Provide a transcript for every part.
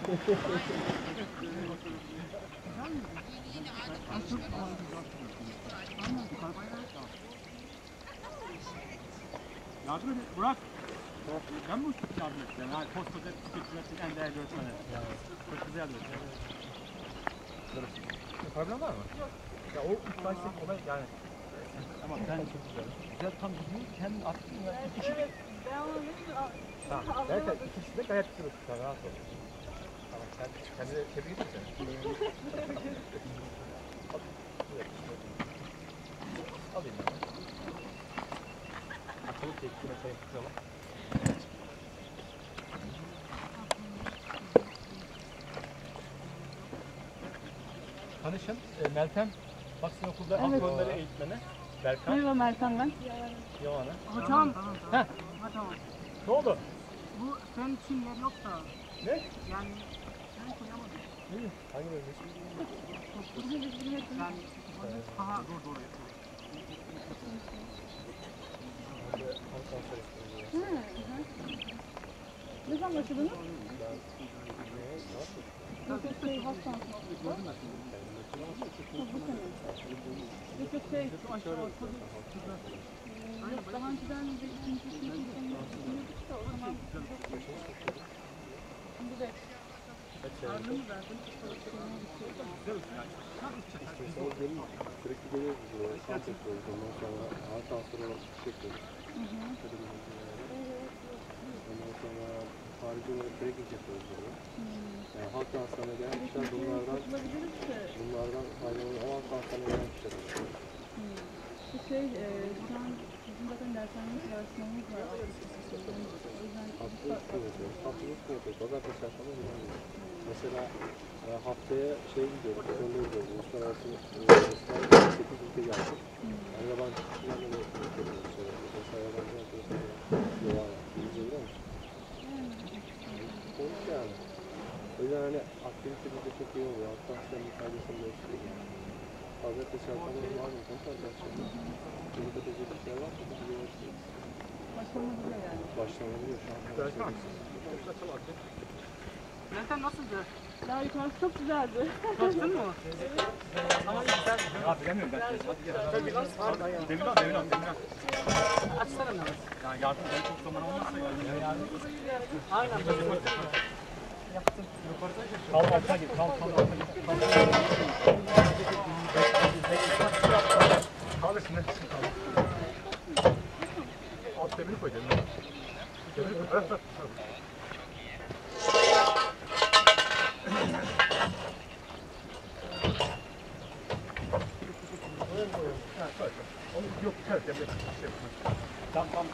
Yardım edin Murat. Ben bu yardım edeceğim. Yani koskoca tüketicilerin en değerli öğretmeni. Çok güzel yardım edeceğim. Problem var mı? Yok. Ya o ilk başta olay yani. Ama ben çok güzel tam gidiyor. Kendi aklına ikisi de. Tamam. Derken ikisi de gayet güzel. Tamam rahat ol. Tamam sen kendine tebrik et sen. Alayım ben. Akıllı tekniğine sayın tutalım. Tanışın, Meltem Baksin Okul'da halk oyunları eğitmeni. Berkan. Merhaba Meltem ben. Yovana. Hocam. Heh. Hocam. Ne oldu? Bu senin için yer yok da. Ne? Yani ben koyamadım. Ne? Hangi bölgesi? Yani aha dur. Ne zaman başladınız? Yok hastanesine Yok daha önceden de ikinci sınıfta düşünüyorduk da o zaman şimdi de karnı mı verdim? Sürekli geliyoruz buraya, kamp yapıyoruz, ondan sonra ağır transfer olarak çıkış yapıyoruz. Ondan sonra harici olarak trekking yapıyoruz burada. Yani halk danslarına gelen kişiler bunlardan faydalanıyor, o halk danslarına gelen kişiler oluyor. Şu an bizim zaten dershanemiz var, sınavımız var. Haftalık sınav yapıyoruz, pazartesi akşamı gidiyoruz. Mesela haftaya gidiyoruz, Kırım'da gidiyoruz, uluslararası sınavda 8 ülke geldik. Yani yabancı kişilerle de yapıyoruz mesela. Mesela yabancı arkadaşlarla Yovana, İngilizce biliyor musun? Olmuş yani. O yüzden hani aktivite de çok iyi oluyor. Hatta senin faydasını gösteriyor yani. Pazartesi akşamı malum konsantrasyon. Bunu katacak bir şey varsa biz görürsünüz. Başlanabiliyor yani. Başlanabiliyor şu an. Meltem nasıldı? Daha yukarısı çok güzeldi. Kaçtın mı? Ama iyi sen. Ya bilemiyorum ben. Hadi gel. Demirhan. Açsana mı? Ya yardım ben çok zaman olmazsa yardım. Aynen. Yaptım. Kal altına git. Kal altına git. Kal üstüne. Alt demiri koy demiri. Demiri koy. Yok, tamam.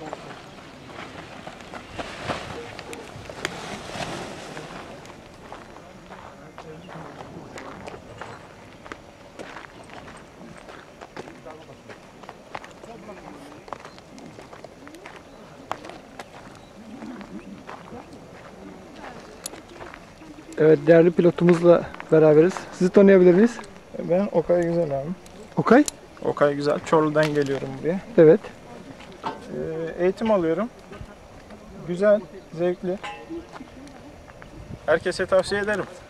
Evet, değerli pilotumuzla beraberiz. Sizi tanıyabilir miyiz? Ben Okay Güzel abi. Okay? Okay Güzel. Çorlu'dan geliyorum buraya. Evet. Eğitim alıyorum. Güzel, zevkli. Herkese tavsiye ederim.